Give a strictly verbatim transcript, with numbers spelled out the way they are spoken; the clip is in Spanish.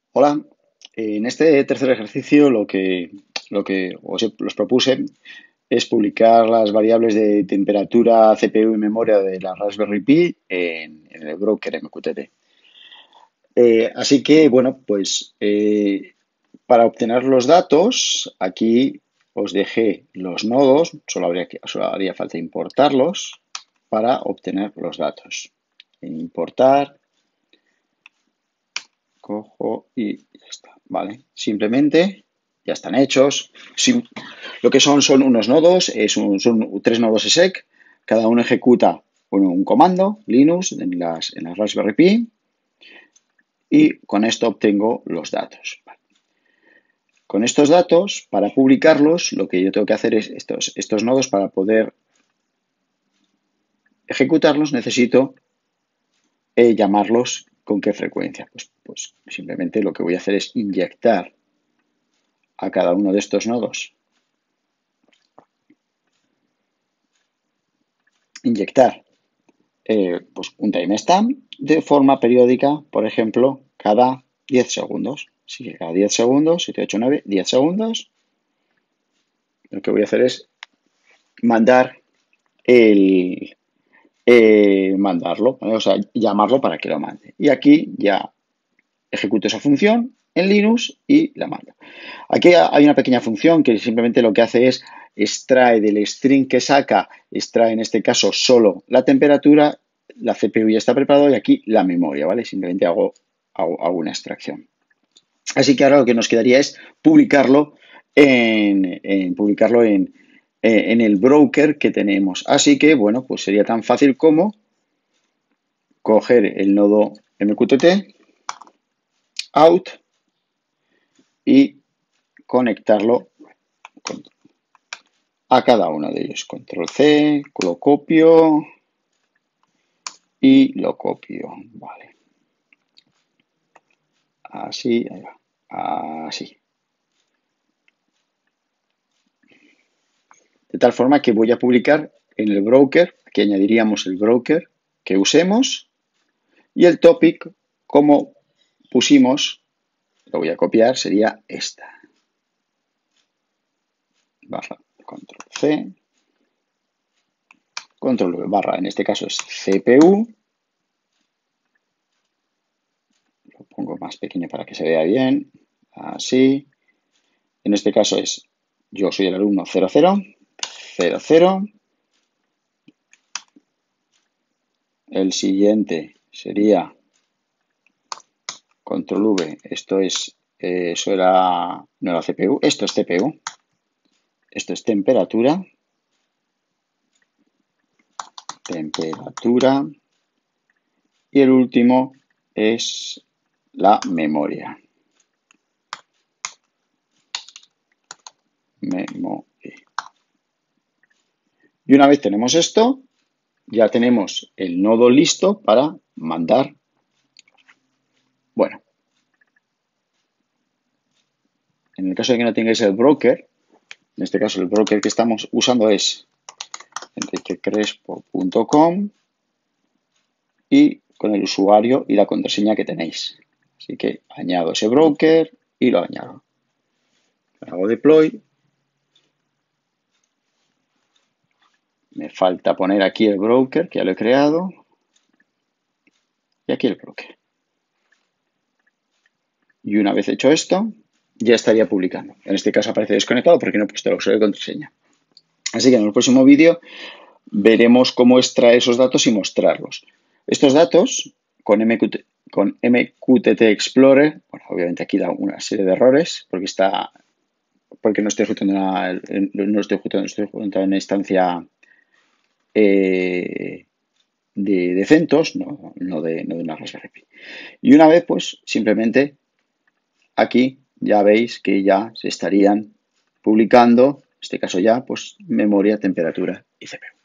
Hola, en este tercer ejercicio lo que, lo que os, os propuse es publicar las variables de temperatura, C P U y memoria de la Raspberry Pi en, en el broker M Q T T. Eh, así que, bueno, pues eh, para obtener los datos, aquí os dejé los nodos, solo, habría que, solo haría falta importarlos para obtener los datos. Importar, cojo y ya está, ¿vale? Simplemente ya están hechos. Si, lo que son son unos nodos, es un, son tres nodos exec, cada uno ejecuta bueno, un comando, Linux, en las, en las Raspberry Pi, y con esto obtengo los datos. ¿Vale? Con estos datos, para publicarlos, lo que yo tengo que hacer es estos, estos nodos, para poder ejecutarlos, necesito eh, llamarlos con qué frecuencia. Pues, pues simplemente lo que voy a hacer es inyectar a cada uno de estos nodos, inyectar eh, pues un timestamp de forma periódica, por ejemplo, cada diez segundos. Así que cada diez segundos, siete, ocho, nueve, diez segundos, lo que voy a hacer es mandar el, eh, mandarlo, ¿vale? O sea, llamarlo para que lo mande. Y aquí ya ejecuto esa función en Linux y la mando. Aquí hay una pequeña función que simplemente lo que hace es extrae del string que saca, extrae en este caso solo la temperatura, la C P U ya está preparado y aquí la memoria, ¿vale? Simplemente hago, hago, hago una extracción. Así que ahora lo que nos quedaría es publicarlo en, en publicarlo en, en el broker que tenemos. Así que, bueno, pues sería tan fácil como coger el nodo M Q T T, out, y conectarlo a cada uno de ellos. Control C, lo copio y lo copio. Vale. Así, ahí va. Así. De tal forma que voy a publicar en el broker, aquí añadiríamos el broker que usemos y el topic, como pusimos, lo voy a copiar, sería esta. Barra, control C, control V, barra, en este caso es C P U. Lo pongo más pequeño para que se vea bien. Así. En este caso es, yo soy el alumno cero cero, cero cero. El siguiente sería control V, esto es, eh, eso era, no era C P U, esto es C P U, esto es temperatura, temperatura, y el último es la memoria. Memoria. Y una vez tenemos esto, ya tenemos el nodo listo para mandar. Bueno, en el caso de que no tengáis el broker, en este caso el broker que estamos usando es enrique crespo punto com y con el usuario y la contraseña que tenéis. Así que añado ese broker y lo añado. Hago deploy. Me falta poner aquí el broker, que ya lo he creado. Y aquí el broker. Y una vez hecho esto, ya estaría publicando. En este caso aparece desconectado porque no he puesto el usuario y contraseña. Así que en el próximo vídeo veremos cómo extraer esos datos y mostrarlos. Estos datos con M Q T, con M Q T T Explorer, bueno, obviamente aquí da una serie de errores porque está, porque no estoy ejecutando una, no estoy ejecutando, estoy ejecutando una instancia eh, de, de CentOS, no, no, de, no de una Raspberry Pi. Y una vez, pues, simplemente aquí ya veis que ya se estarían publicando, en este caso ya, pues, memoria, temperatura y C P U.